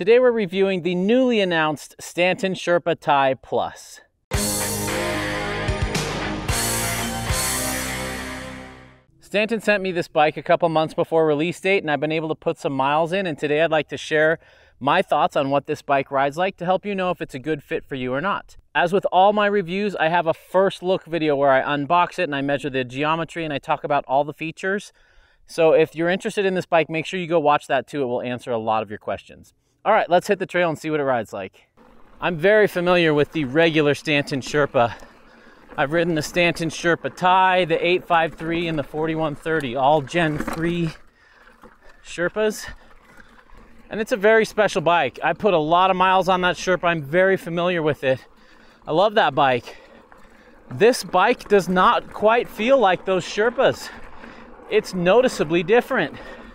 Today we're reviewing the newly announced Stanton Sherpa Ti Plus. Stanton sent me this bike a couple months before release date, and I've been able to put some miles in, and today I'd like to share my thoughts on what this bike rides like to help you know if it's a good fit for you or not. As with all my reviews, I have a first look video where I unbox it and I measure the geometry and I talk about all the features. So if you're interested in this bike, make sure you go watch that too. It will answer a lot of your questions. All right, let's hit the trail and see what it rides like. I'm very familiar with the regular Stanton Sherpa. I've ridden the Stanton Sherpa Ti, the 853, and the 4130, all Gen 3 Sherpas. And it's a very special bike. I put a lot of miles on that Sherpa. I'm very familiar with it. I love that bike. This bike does not quite feel like those Sherpas. It's noticeably different.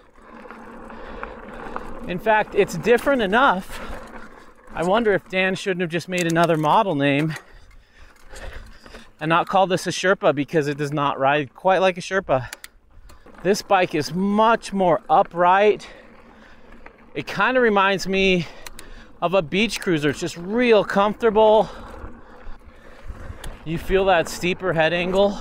In fact, it's different enough. I wonder if Dan shouldn't have just made another model name and not call this a Sherpa, because it does not ride quite like a Sherpa. This bike is much more upright. It kind of reminds me of a beach cruiser. It's just real comfortable. You feel that steeper head angle.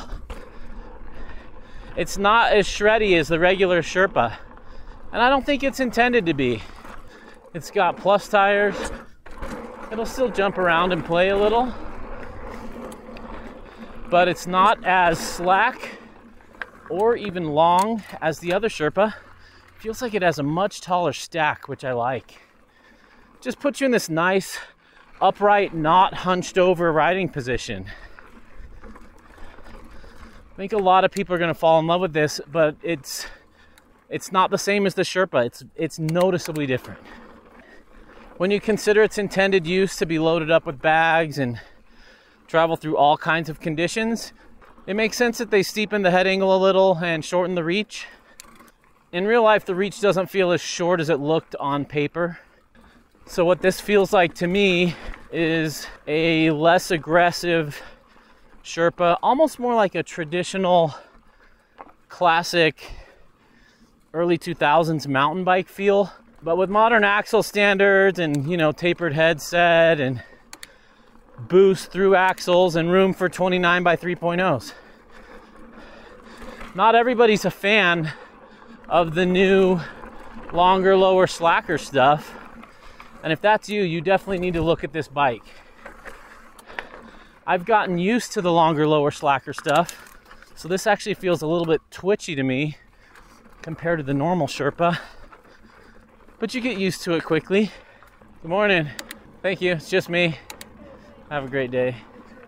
It's not as shreddy as the regular Sherpa, and I don't think it's intended to be. It's got plus tires. It'll still jump around and play a little, but it's not as slack or even long as the other Sherpa. Feels like it has a much taller stack, which I like. Just puts you in this nice, upright, not hunched over riding position. I think a lot of people are going to fall in love with this, but it's not the same as the Sherpa. It's noticeably different. When you consider its intended use to be loaded up with bags and travel through all kinds of conditions, it makes sense that they steepen the head angle a little and shorten the reach. In real life, the reach doesn't feel as short as it looked on paper. So what this feels like to me is a less aggressive Sherpa, almost more like a traditional, classic, early 2000s mountain bike feel, but with modern axle standards and, you know, tapered headset and boost through axles and room for 29 by 3.0s. Not everybody's a fan of the new longer, lower, slacker stuff, and if that's you, you definitely need to look at this bike. I've gotten used to the longer, lower, slacker stuff, so this actually feels a little bit twitchy to me compared to the normal Sherpa, but you get used to it quickly. Good morning. Thank you. It's just me. Have a great day.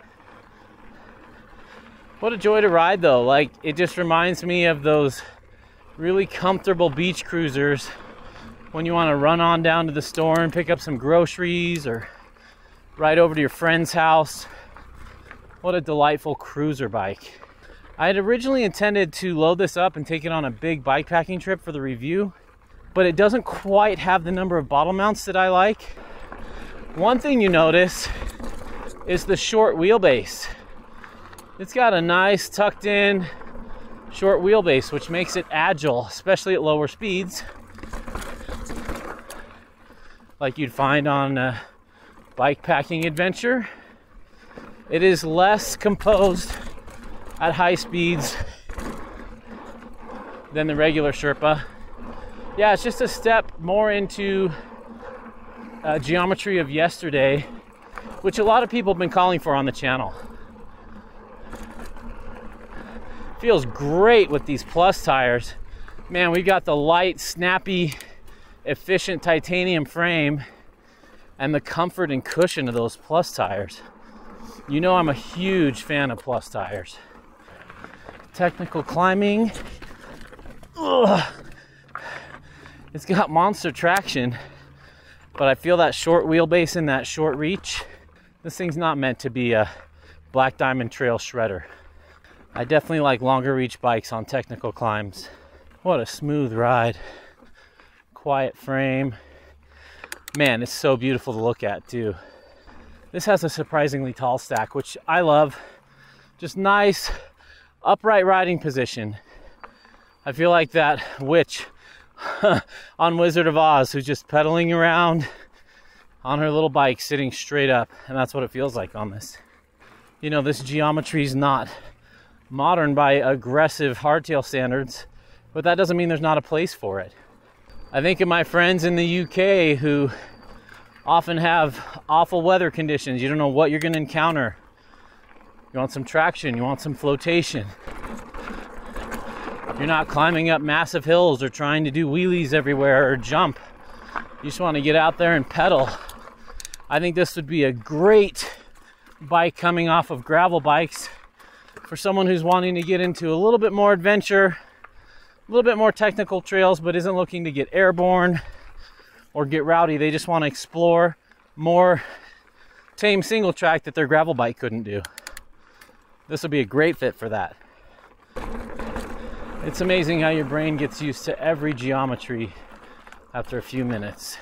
What a joy to ride though. Like, it just reminds me of those really comfortable beach cruisers when you want to run on down to the store and pick up some groceries or ride over to your friend's house. What a delightful cruiser bike. I had originally intended to load this up and take it on a big bikepacking trip for the review, but it doesn't quite have the number of bottle mounts that I like. One thing you notice is the short wheelbase. It's got a nice tucked in short wheelbase, which makes it agile, especially at lower speeds, like you'd find on a bikepacking adventure. It is less composed at high speeds than the regular Sherpa. Yeah, it's just a step more into geometry of yesterday, which a lot of people have been calling for on the channel. Feels great with these plus tires. Man, we've got the light, snappy, efficient titanium frame and the comfort and cushion of those plus tires. You know I'm a huge fan of plus tires. Technical climbing. Ugh. It's got monster traction, but I feel that short wheelbase and that short reach. This thing's not meant to be a Black Diamond Trail shredder. I definitely like longer reach bikes on technical climbs. What a smooth ride. Quiet frame. Man, it's so beautiful to look at too. This has a surprisingly tall stack, which I love. Just nice, upright riding position. I feel like that witch on Wizard of Oz who's just pedaling around on her little bike sitting straight up, and that's what it feels like on this. You know, this geometry is not modern by aggressive hardtail standards, but that doesn't mean there's not a place for it. I think of my friends in the UK who often have awful weather conditions. You don't know what you're going to encounter. You want some traction, you want some flotation. You're not climbing up massive hills or trying to do wheelies everywhere or jump. You just want to get out there and pedal. I think this would be a great bike coming off of gravel bikes for someone who's wanting to get into a little bit more adventure, a little bit more technical trails, but isn't looking to get airborne or get rowdy. They just want to explore more tame single track that their gravel bike couldn't do. This would be a great fit for that. It's amazing how your brain gets used to every geometry after a few minutes.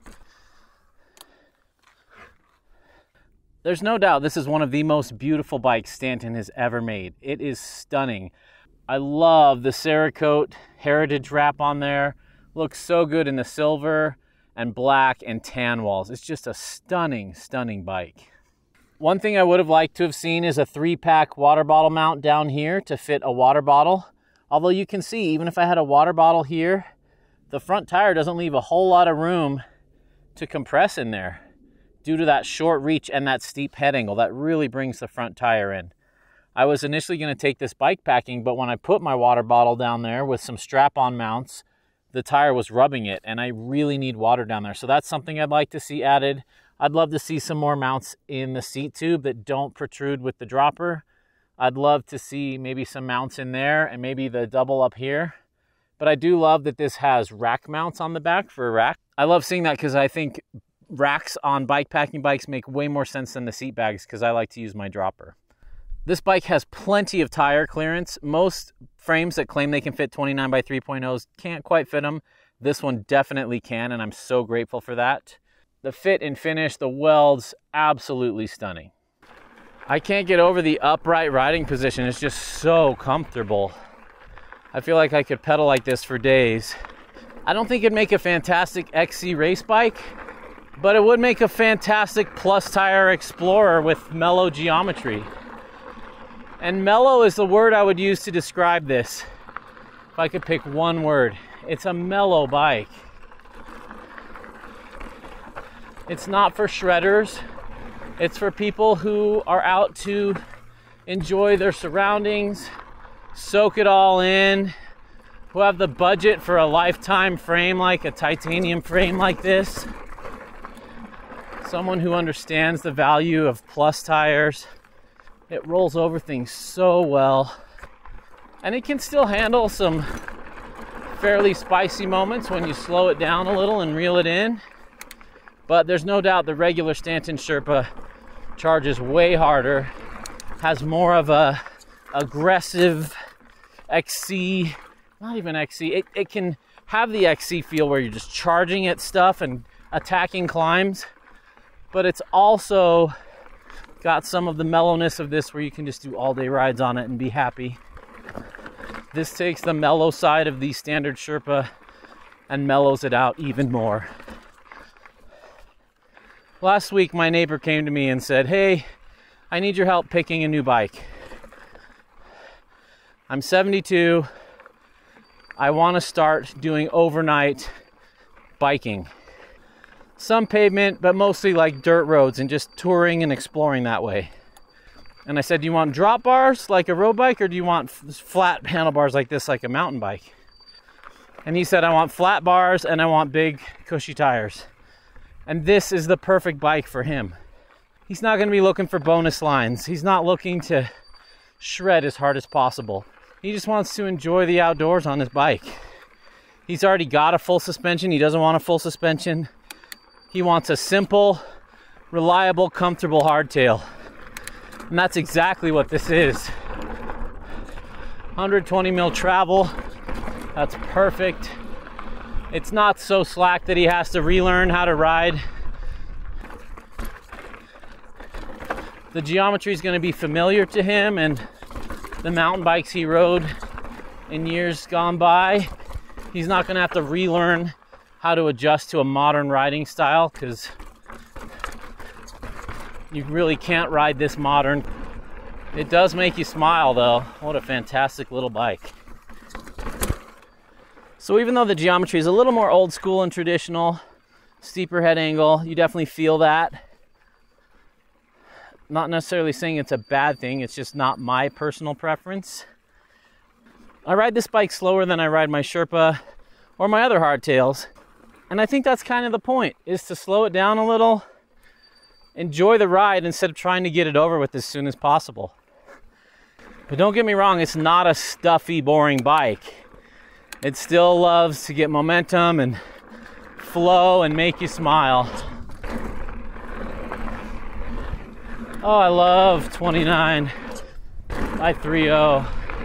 There's no doubt this is one of the most beautiful bikes Stanton has ever made. It is stunning. I love the Cerakote heritage wrap on there. Looks so good in the silver and black and tan walls. It's just a stunning, stunning bike. One thing I would have liked to have seen is a 3-pack water bottle mount down here to fit a water bottle. Although you can see, even if I had a water bottle here, the front tire doesn't leave a whole lot of room to compress in there due to that short reach and that steep head angle. That really brings the front tire in. I was initially going to take this bike packing, but when I put my water bottle down there with some strap-on mounts, the tire was rubbing it, and I really need water down there. So that's something I'd like to see added. I'd love to see some more mounts in the seat tube that don't protrude with the dropper. I'd love to see maybe some mounts in there and maybe the double up here. But I do love that this has rack mounts on the back for a rack. I love seeing that because I think racks on bike packing bikes make way more sense than the seat bags because I like to use my dropper. This bike has plenty of tire clearance. Most frames that claim they can fit 29 by 3.0s can't quite fit them. This one definitely can, and I'm so grateful for that. The fit and finish, the welds, absolutely stunning. I can't get over the upright riding position. It's just so comfortable. I feel like I could pedal like this for days. I don't think it'd make a fantastic XC race bike, but it would make a fantastic plus tire explorer with mellow geometry. And mellow is the word I would use to describe this. If I could pick one word, it's a mellow bike. It's not for shredders. It's for people who are out to enjoy their surroundings, soak it all in, who have the budget for a lifetime frame like a titanium frame like this. Someone who understands the value of plus tires. It rolls over things so well. And it can still handle some fairly spicy moments when you slow it down a little and reel it in. But there's no doubt the regular Stanton Sherpa charges way harder, has more of a aggressive XC, not even XC, it can have the XC feel where you're just charging at stuff and attacking climbs, but it's also got some of the mellowness of this where you can just do all-day rides on it and be happy. This takes the mellow side of the standard Sherpa and mellows it out even more. Last week, my neighbor came to me and said, "Hey, I need your help picking a new bike. I'm 72. I want to start doing overnight biking. Some pavement, but mostly like dirt roads and just touring and exploring that way." And I said, "Do you want drop bars like a road bike, or do you want flat handlebars like this, like a mountain bike?" And he said, "I want flat bars and I want big cushy tires." And this is the perfect bike for him. He's not going to be looking for bonus lines. He's not looking to shred as hard as possible. He just wants to enjoy the outdoors on his bike. He's already got a full suspension. He doesn't want a full suspension. He wants a simple, reliable, comfortable hardtail. And that's exactly what this is. 120 mil travel. That's perfect. It's not so slack that he has to relearn how to ride. The geometry is going to be familiar to him, and the mountain bikes he rode in years gone by, he's not going to have to relearn how to adjust to a modern riding style, because You really can't ride this modern. It does make you smile though. What a fantastic little bike. So even though the geometry is a little more old school and traditional, steeper head angle, you definitely feel that. Not necessarily saying it's a bad thing, it's just not my personal preference. I ride this bike slower than I ride my Sherpa or my other hardtails. And I think that's kind of the point, is to slow it down a little, enjoy the ride instead of trying to get it over with as soon as possible. But don't get me wrong, it's not a stuffy, boring bike. It still loves to get momentum and flow and make you smile. Oh, I love 29 by 30.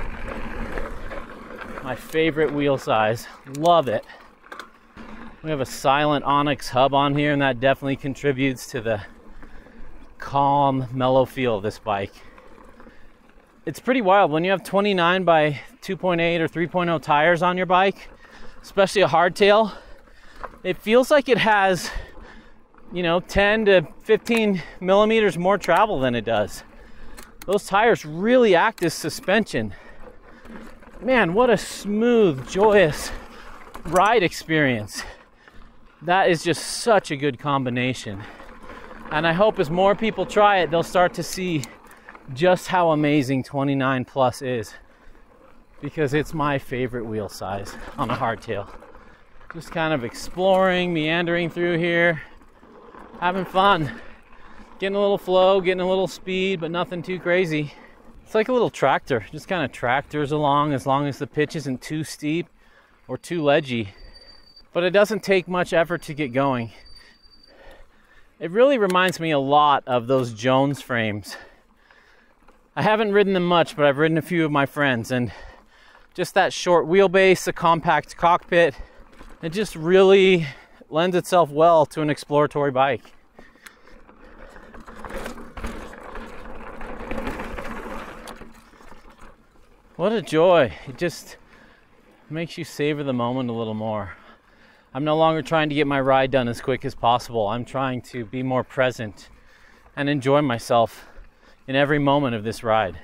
My favorite wheel size. Love it. We have a silent onyx hub on here, and that definitely contributes to the calm, mellow feel of this bike. It's pretty wild when you have 29 by 2.8 or 3.0 tires on your bike, especially a hardtail. It feels like it has, 10 to 15 millimeters more travel than it does. Those tires really act as suspension. Man, what a smooth, joyous ride experience. That is just such a good combination. And I hope as more people try it, they'll start to see just how amazing 29 Plus is, because it's my favorite wheel size on a hardtail. Just kind of exploring, meandering through here, having fun, getting a little flow, getting a little speed, but nothing too crazy. It's like a little tractor, just kind of tractors along as long as the pitch isn't too steep or too ledgy. But it doesn't take much effort to get going. It really reminds me a lot of those Jones frames. I haven't ridden them much, but I've ridden a few of my friends, and just that short wheelbase, the compact cockpit, it just really lends itself well to an exploratory bike. What a joy. It just makes you savor the moment a little more. I'm no longer trying to get my ride done as quick as possible. I'm trying to be more present and enjoy myself in every moment of this ride.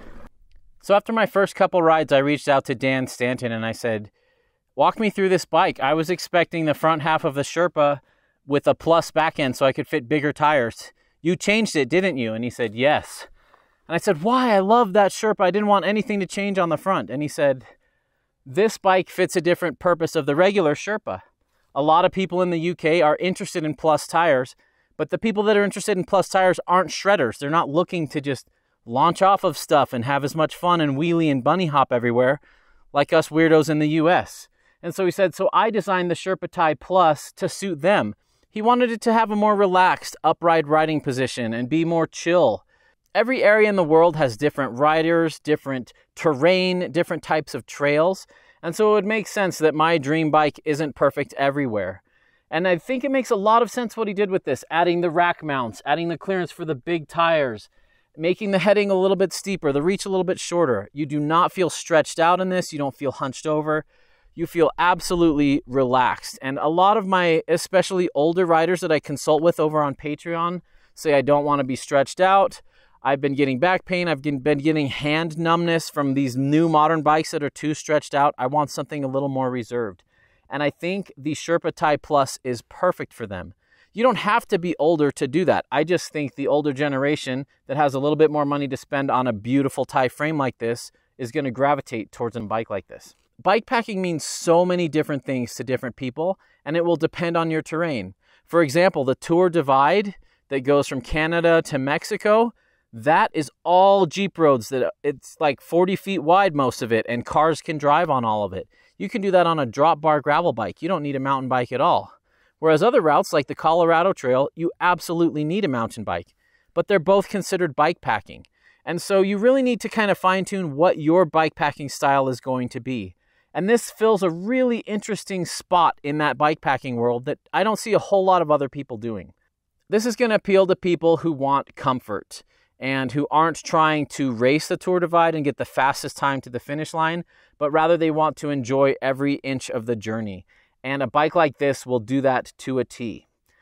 So after my first couple rides, I reached out to Dan Stanton and I said, walk me through this bike. I was expecting the front half of the Sherpa with a plus back end so I could fit bigger tires. You changed it, didn't you? And he said, yes. And I said, why? I love that Sherpa. I didn't want anything to change on the front. And he said, this bike fits a different purpose of the regular Sherpa. A lot of people in the UK are interested in plus tires, but the people that are interested in plus tires aren't shredders. They're not looking to just launch off of stuff and have as much fun and wheelie and bunny hop everywhere like us weirdos in the US. And so he said, so I designed the Sherpa Ti Plus to suit them. He wanted it to have a more relaxed, upright riding position and be more chill. Every area in the world has different riders, different terrain, different types of trails. And so it would make sense that my dream bike isn't perfect everywhere. And I think it makes a lot of sense what he did with this, adding the rack mounts, adding the clearance for the big tires, making the heading a little bit steeper, the reach a little bit shorter. You do not feel stretched out in this. You don't feel hunched over. You feel absolutely relaxed. And a lot of my, especially older riders that I consult with over on Patreon, say I don't want to be stretched out. I've been getting back pain. I've been getting hand numbness from these new modern bikes that are too stretched out. I want something a little more reserved. And I think the Sherpa Ti Plus is perfect for them. You don't have to be older to do that. I just think the older generation that has a little bit more money to spend on a beautiful Ti frame like this is going to gravitate towards a bike like this. Bikepacking means so many different things to different people, and it will depend on your terrain. For example, the Tour Divide that goes from Canada to Mexico, that is all Jeep roads. That it's like 40 feet wide, most of it, and cars can drive on all of it. You can do that on a drop bar gravel bike. You don't need a mountain bike at all. Whereas other routes like the Colorado Trail, you absolutely need a mountain bike. But they're both considered bikepacking. And so you really need to kind of fine tune what your bikepacking style is going to be. And this fills a really interesting spot in that bikepacking world that I don't see a whole lot of other people doing. This is going to appeal to people who want comfort and who aren't trying to race the Tour Divide and get the fastest time to the finish line, but rather they want to enjoy every inch of the journey. And a bike like this will do that to a T.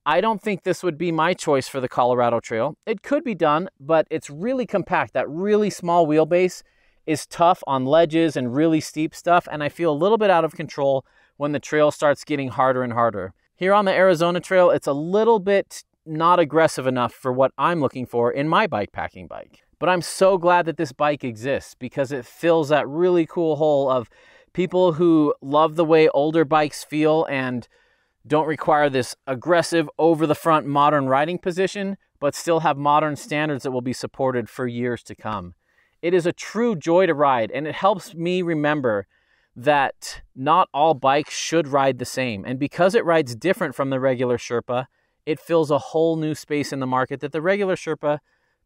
I don't think this would be my choice for the Colorado Trail. It could be done, but it's really compact. That really small wheelbase is tough on ledges and really steep stuff, and I feel a little bit out of control when the trail starts getting harder and harder. Here on the Arizona Trail, it's a little bit not aggressive enough for what I'm looking for in my bikepacking bike. But I'm so glad that this bike exists because it fills that really cool hole of people who love the way older bikes feel and don't require this aggressive, over-the-front modern riding position, but still have modern standards that will be supported for years to come. It is a true joy to ride, and it helps me remember that not all bikes should ride the same. And because it rides different from the regular Sherpa, it fills a whole new space in the market that the regular Sherpa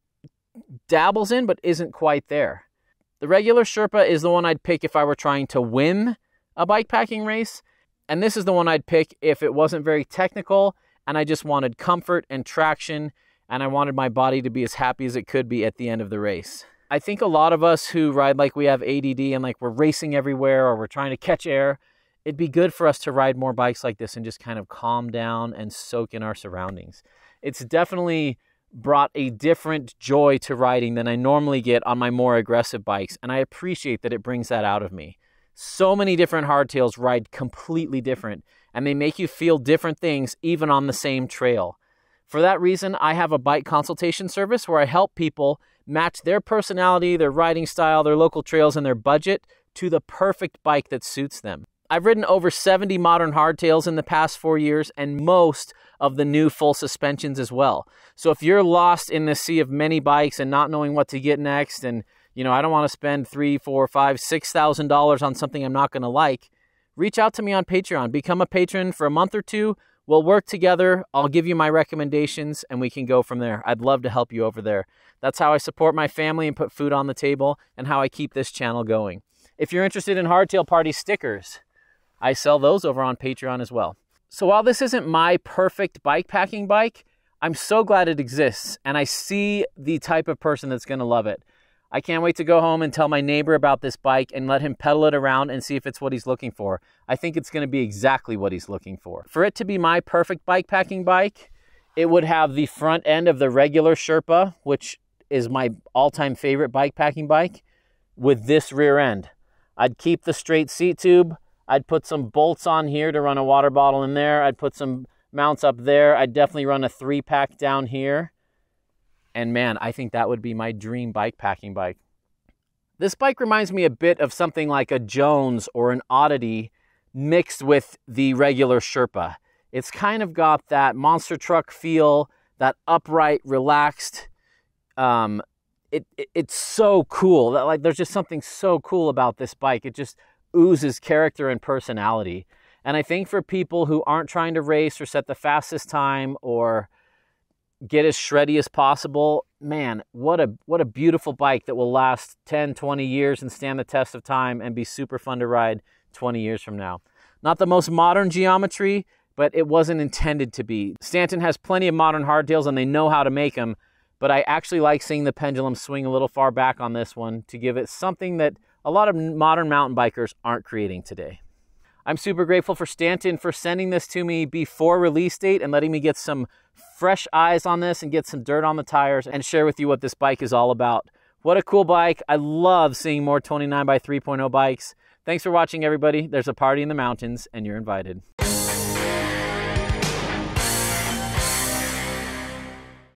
dabbles in, but isn't quite there. The regular Sherpa is the one I'd pick if I were trying to win a bikepacking race. And this is the one I'd pick if it wasn't very technical and I just wanted comfort and traction and I wanted my body to be as happy as it could be at the end of the race. I think a lot of us who ride like we have ADD and like we're racing everywhere or we're trying to catch air, it'd be good for us to ride more bikes like this and just kind of calm down and soak in our surroundings. It's definitely brought a different joy to riding than I normally get on my more aggressive bikes, and I appreciate that it brings that out of me. So many different hardtails ride completely different, and they make you feel different things even on the same trail. For that reason, I have a bike consultation service where I help people match their personality, their riding style, their local trails, and their budget to the perfect bike that suits them. I've ridden over 70 modern hardtails in the past 4 years and most of the new full suspensions as well. So if you're lost in the sea of many bikes and not knowing what to get next, and I don't want to spend $3,000, $4,000, $5,000, $6,000 on something I'm not going to like, reach out to me on Patreon. Become a patron for a month or two. We'll work together. I'll give you my recommendations and we can go from there. I'd love to help you over there. That's how I support my family and put food on the table and how I keep this channel going. If you're interested in Hardtail Party stickers, I sell those over on Patreon as well. So while this isn't my perfect bikepacking bike, I'm so glad it exists and I see the type of person that's going to love it. I can't wait to go home and tell my neighbor about this bike and let him pedal it around and see if it's what he's looking for. I think it's going to be exactly what he's looking for. For it to be my perfect bikepacking bike, it would have the front end of the regular Sherpa, which is my all-time favorite bikepacking bike, with this rear end. I'd keep the straight seat tube. I'd put some bolts on here to run a water bottle in there. I'd put some mounts up there. I'd definitely run a 3-pack down here. And man, I think that would be my dream bikepacking bike. This bike reminds me a bit of something like a Jones or an Oddity mixed with the regular Sherpa. It's kind of got that monster truck feel, that upright, relaxed. It's so cool. That there's just something so cool about this bike. It just oozes character and personality. And I think for people who aren't trying to race or set the fastest time or get as shreddy as possible, man, what a beautiful bike that will last 10, 20 years and stand the test of time and be super fun to ride 20 years from now. Not the most modern geometry, but it wasn't intended to be. Stanton has plenty of modern hardtails and they know how to make them, but I actually like seeing the pendulum swing a little far back on this one to give it something that a lot of modern mountain bikers aren't creating today. I'm super grateful for Stanton for sending this to me before release date and letting me get some fresh eyes on this and get some dirt on the tires and share with you what this bike is all about. What a cool bike. I love seeing more 29x3.0 bikes. Thanks for watching, everybody. There's a party in the mountains and you're invited.